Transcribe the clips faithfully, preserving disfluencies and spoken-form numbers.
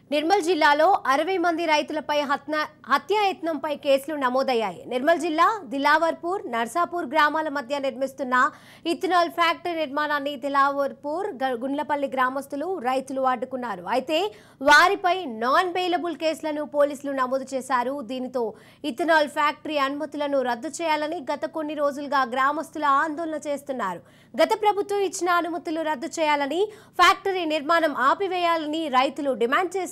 నిర్మల్ జిల్లాలో అరవై మంది రైతులపై హత్యాయత్నంపై కేసులు నమోదయ్యాయి. నిర్మల్ జిల్లా దిలావర్పూర్, నర్సాపూర్ గ్రామాల మధ్య నిర్మిస్తున్న ఇథనాల్ ఫ్యాక్టరీ నిర్మాణాన్ని దిలావర్పూర్, గుండ్లపల్లి గ్రామస్తులు రైతులు అడ్డుకున్నారు. అయితే వారిపై నాన్ బెయిలబుల్ కేసులను పోలీసులు నమోదు చేశారు. దీనితో ఇథనాల్ ఫ్యాక్టరీ అనుమతులను రద్దు చేయాలని గత కొన్ని రోజులుగా గ్రామస్తులు ఆందోళన చేస్తున్నారు. గత ప్రభుత్వం ఇచ్చిన అనుమతులు రద్దు చేయాలని, ఫ్యాక్టరీ నిర్మాణం ఆపివేయాలని రైతులు డిమాండ్ చేశారు.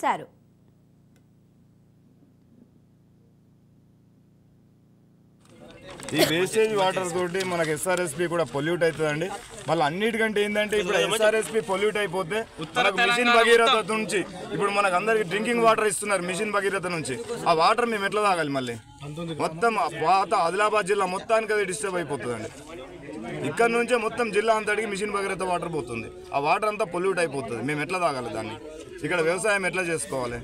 ఈ వేస్టేజ్ వాటర్ తోటి మనకు ఎస్ఆర్ఎస్పీ కూడా పొల్యూట్ అవుతుందండి. మళ్ళీ అన్నిటికంటే ఏంటంటే ఇప్పుడు ఎస్ఆర్ఎస్పీ పొల్యూట్ అయిపోతే మనకు మిషన్ భగీరథ నుంచి ఇప్పుడు మనకు అందరికి డ్రింకింగ్ వాటర్ ఇస్తున్నారు. మిషన్ భగీరథ నుంచి ఆ వాటర్ మేము ఎట్లా తాగాలి? మళ్ళీ మొత్తం పాత ఆదిలాబాద్ జిల్లా మొత్తానికి అది డిస్టర్బ్ అయిపోతుందండి. ఇక్కడ నుంచే మొత్తం జిల్లా అంతటికి మిషన్ భగీరథ వాటర్ పోతుంది. ఆ వాటర్ అంతా పొల్యూట్ అయిపోతుంది. మేము ఎట్లా తాగాలి దాన్ని? ఇక్కడ వ్యవసాయం ఎట్లా చేసుకోవాలి?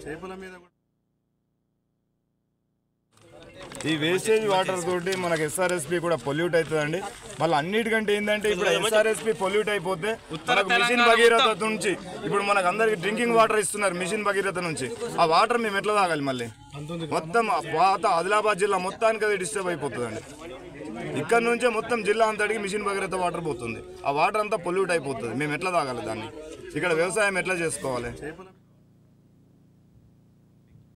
ఈ వేస్టేజ్ వాటర్ తోటి మనకు ఎస్ఆర్ఎస్పీ కూడా పొల్యూట్ అవుతుందండి. మళ్ళీ అన్నిటికంటే ఏంటంటే ఇప్పుడు ఎస్ఆర్ఎస్పీ పొల్యూట్ అయిపోతే మనకు మిషన్ భగీరథ నుంచి ఇప్పుడు మనకు అందరికి డ్రింకింగ్ వాటర్ ఇస్తున్నారు. మిషన్ భగీరథ నుంచి ఆ వాటర్ మేము ఎట్లా తాగాలి? మళ్ళీ మొత్తం పాత ఆదిలాబాద్ జిల్లా మొత్తానికి అది డిస్టర్బ్ అయిపోతుందండి. ఇక్కడ నుంచే మొత్తం జిల్లా అంతటికి మిషన్ భగీరథ వాటర్ పోతుంది. ఆ వాటర్ అంతా పొల్యూట్ అయిపోతుంది. మేము ఎట్లా తాగాలి దాన్ని? ఇక్కడ వ్యవసాయం ఎట్లా చేసుకోవాలి?